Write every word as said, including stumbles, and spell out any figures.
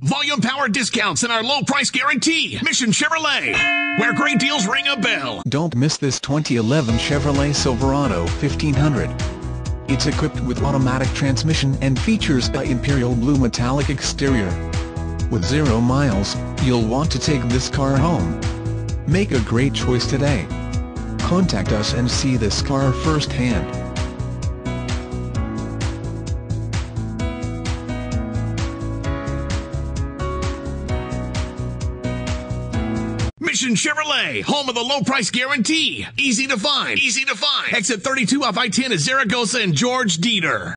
Volume power discounts and our low price guarantee. Mission Chevrolet, where great deals ring a bell. Don't miss this twenty eleven Chevrolet Silverado fifteen hundred. It's equipped with automatic transmission and features a imperial blue metallic exterior. With zero miles, you'll want to take this car home. Make a great choice today. Contact us and see this car firsthand. Mission Chevrolet, home of the low price guarantee. Easy to find. Easy to find. Exit thirty-two off I ten at Zaragoza and George Dieter.